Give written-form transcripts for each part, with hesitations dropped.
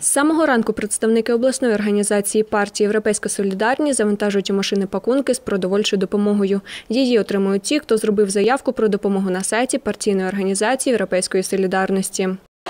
З самого ранку представники обласної організації партії «Європейська солідарність» завантажують у машини пакунки з продовольчою допомогою. Її отримують ті, хто зробив заявку про допомогу на сайті партійної організації «Європейської солідарності».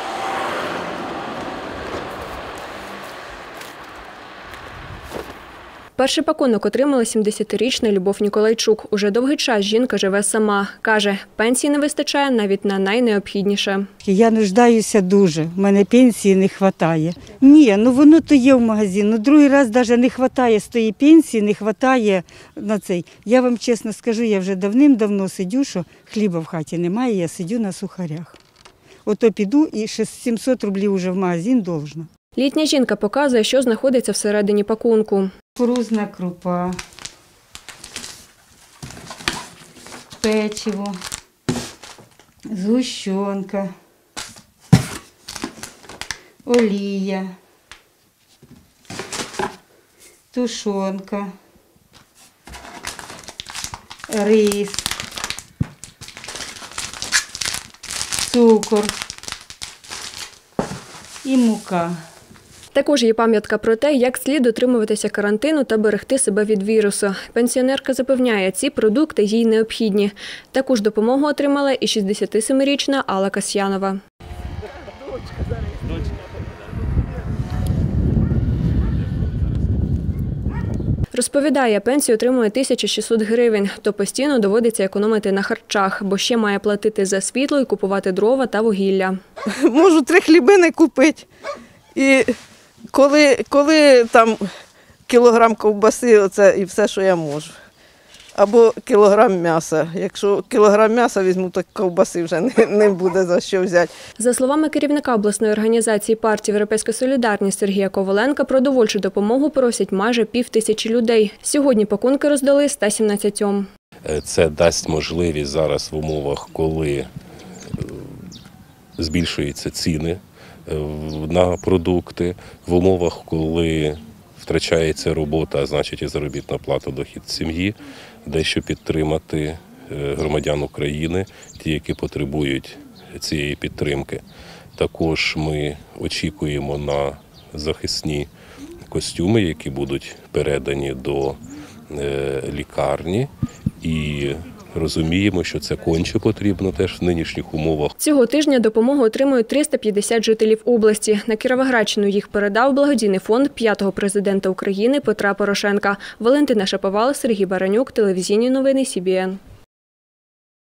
Перший пакунок отримала 70-річна Любов Ніколайчук. Уже довгий час жінка живе сама. Каже, пенсії не вистачає навіть на найнеобхідніше. Я нуждаюся дуже, в мене пенсії не вистачає. Ні, воно то є в магазині, другий раз навіть не вистачає з тої пенсії, не вистачає на цей. Я вам чесно скажу, я вже давним-давно сидю, що хліба в хаті немає, я сидю на сухарях. Ото піду і 700 рублів вже в магазин должна. Літня жінка показує, що знаходиться всередині пакунку. Кукурудзна крупа, печиво, згущенка, олія, тушонка, рис, цукор і мука. Також є пам'ятка про те, як слід дотримуватися карантину та берегти себе від вірусу. Пенсіонерка запевняє, ці продукти їй необхідні. Таку ж допомогу отримала і 67-річна Алла Касьянова. Розповідає, пенсію отримує 1600 гривень, то постійно доводиться економити на харчах, бо ще має платити за світло і купувати дрова та вугілля. Можу 3 хлібини купити. І коли там кілограм ковбаси, оце і все, що я можу. Або кілограм м'яса. Якщо кілограм м'яса візьму, то ковбаси вже не буде за що взяти. За словами керівника обласної організації партії «Європейська солідарність» Сергія Коваленка, продовольчу допомогу просять майже 5000 людей. Сьогодні пакунки роздали 117. Це дасть можливість зараз в умовах, коли збільшуються ціни на продукти, в умовах, коли втрачається робота, а значить і заробітна плата, дохід сім'ї, дещо підтримати громадян України, ті, які потребують цієї підтримки. Також ми очікуємо на захисні костюми, які будуть передані до лікарні, і розуміємо, що це конче потрібно теж в нинішніх умовах. Цього тижня допомогу отримують 350 жителів області. На Кіровоградщину їх передав благодійний фонд 5-го президента України Петра Порошенка. Валентина Шаповал, Сергій Баранюк, телевізійні новини СІБІН.